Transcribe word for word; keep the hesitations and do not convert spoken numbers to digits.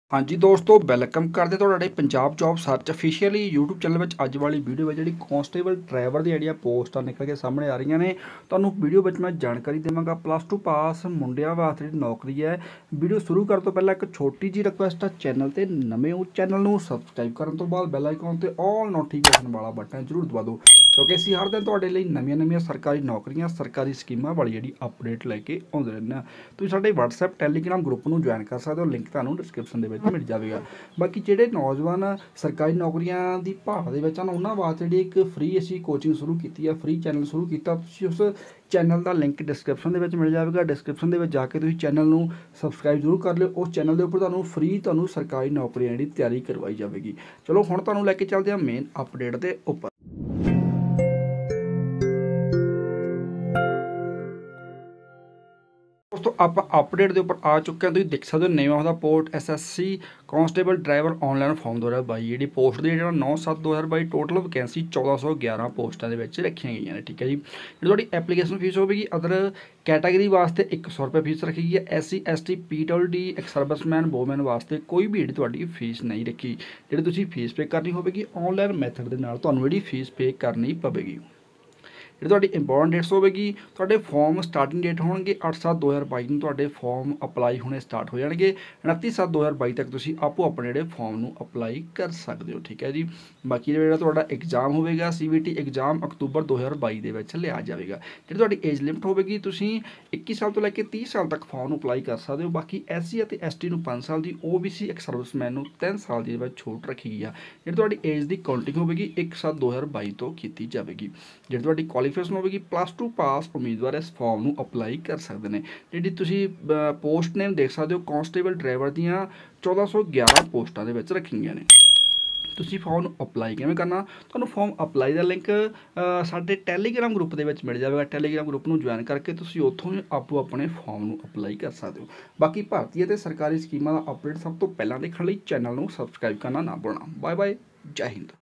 हाँ जी दोस्तों, वेलकम करते ਤੁਹਾਡੇ Punjab job search officially YouTube channel में। अज वाली वीडियो में जी कांस्टेबल ड्राइवर दी ਜਿਹੜੀਆਂ पोस्टां निकल के सामने आ रही ने, ਤੁਹਾਨੂੰ वीडियो में मैं जानकारी देवांगा। प्लस टू पास मुंडियां वास्ते ਜਿਹੜੀ नौकरी है। वीडियो शुरू करने तो पहले एक छोटी जी रिक्वेस्ट है, चैनल ते नवे हो चैनल ਨੂੰ सबसक्राइब करने तो बाद बैल आइकन ते ऑल नोटिफिकेशन वाला बटन जरूर दबा दो, क्योंकि ਅਸੀਂ हर दिन ਤੁਹਾਡੇ ਲਈ ਨਵੀਆਂ ਨਵੀਆਂ ਸਰਕਾਰੀ ਨੌਕਰੀਆਂ ਸਰਕਾਰੀ ਸਕੀਮਾਂ ਵਾਲੀ ਜਿਹੜੀ ਅਪਡੇਟ ਲੈ ਕੇ ਆਉਂਦੇ ਰਹਿੰਦੇ ਹਾਂ। ਤੁਸੀਂ ਸਾਡੇ WhatsApp ਟੈਲੀਗ੍ਰਾਮ ਗਰੁੱਪ ਨੂੰ ਜੁਆਇਨ ਕਰ ਸਕਦੇ ਹੋ, ਲਿੰਕ ਤੁਹਾਨੂੰ ਡਿਸਕ੍ਰਿਪਸ਼ਨ ਦੇ ਵਿੱਚ ਮਿਲ ਜਾਵੇਗਾ। ਬਾਕੀ ਜਿਹੜੇ ਨੌਜਵਾਨ ਸਰਕਾਰੀ ਨੌਕਰੀਆਂ ਦੀ ਭਾਲ ਦੇ ਵਿੱਚ ਹਨ, ਉਹਨਾਂ ਵਾਸਤੇ ਜਿਹੜੀ ਇੱਕ ਫ੍ਰੀ ਅਸੀਂ ਕੋਚਿੰਗ ਸ਼ੁਰੂ ਕੀਤੀ ਹੈ, ਫ੍ਰੀ ਚੈਨਲ ਸ਼ੁਰੂ ਕੀਤਾ। ਤੁਸੀਂ ਉਸ ਚੈਨਲ ਦਾ ਲਿੰਕ ਡਿਸਕ੍ਰਿਪਸ਼ਨ ਦੇ ਵਿੱਚ ਮਿਲ ਜਾਵੇਗਾ। ਡਿਸਕ੍ਰਿਪਸ਼ਨ ਦੇ ਵਿੱਚ ਜਾ ਕੇ ਤੁਸੀਂ ਚੈਨਲ ਨੂੰ ਸਬਸਕ੍ਰਾਈਬ ਜ਼ਰੂਰ ਕਰ ਲਿਓ। ਉਸ ਚੈਨਲ ਦੇ ਉੱਪਰ ਤੁਹਾਨੂੰ ਫ੍ਰੀ ਤੁਹਾਨੂੰ ਸਰਕਾਰੀ ਨੌਕਰੀਆਂ ਜਿਹੜੀ ਤਿਆਰੀ ਕਰਵਾਈ ਜਾਵੇਗੀ। ਚਲੋ ਹੁਣ ਤੁਹਾਨੂੰ ਲੈ ਕੇ ਚੱਲਦੇ ਹਾਂ ਮੇਨ ਅਪਡੇਟ ਦੇ ਉੱਪਰ। दोस्तों आप अपडेट के उपर आ चुके हैं, तुम देख सकते हो name of the post S S C constable driver online form दो हज़ार बाई जी पोस्ट की जो नौ सत्त दो हज़ार बाई टोटल वैकेंसी चौदह सौ ग्यारह पोस्टों के रखी गई हैं। ठीक है जी, जो थोड़ी एप्लीकेशन फीस होगी अदर कैटेगरी वास्ते एक सौ रुपये फीस रखी गई है। S C S T P double D ex serviceman woman वास्ते कोई भी जी फीस नहीं रखी। जी तुम फीस पे करनी होगी ऑनलाइन मैथड के नाल तुहानूं जी फीस पे करनी पवेगी। जी थोड़ी इंपोर्टेंट डेट्स होगी, थोड़े फॉर्म स्टार्टिंग डेट होंगे अठ सत्त दो हज़ार बाई में थोड़े फॉर्म अपलाई होने स्टार्ट हो जाएंगे। उनतीस सत्त दो हज़ार बाई तक तुम आपो अपने जोड़े फॉर्म में अपलाई कर सकते हो। ठीक है जी, बाकी जो एग्जाम होगा सी बी टी एग्जाम अक्तूबर दो हज़ार बाई के लिया जाएगा। जी थोड़ी एज लिमिट होगी, तुम इक्की साल तो लैके तीस साल तक फॉर्म अपलाई कर सकते हो। बाकी एस सी और एस टी पाँच साल की, ओ बी सी एक सर्विसमैन तीन साल की छूट रखी गई है। जी थोड़ी एज की काउंटिंग होगी एक सत्त दो हज़ार बाई तो की जाएगी। जी थोड़ी क्वालीफिकेशन होगी प्लस टू पास उम्मीदवार इस फॉर्म में अपलाई कर सकते हैं। जी तुम पोस्ट नेम देख सकते हो कांस्टेबल ड्राइवर दियाँ चौदह सौ ग्यारह पोस्टां दे विच रखी गई ने। तुसीं फॉर्म अपलाई किवें करना, तुहानूं फॉर्म अपलाई का लिंक साडे टैलीग्राम ग्रुप के मिल जाएगा। टैलीग्राम ग्रुप में ज्वाइन करके तुसीं उत्थों आपो अपने फॉर्म में अपलाई कर सकते हो। बाकी भारतीय ते सरकारी स्कीमां दा अपडेट सब तो पहलां देखण लई चैनल में सबसक्राइब करना ना भुलना। बाय बाय, जय हिंद।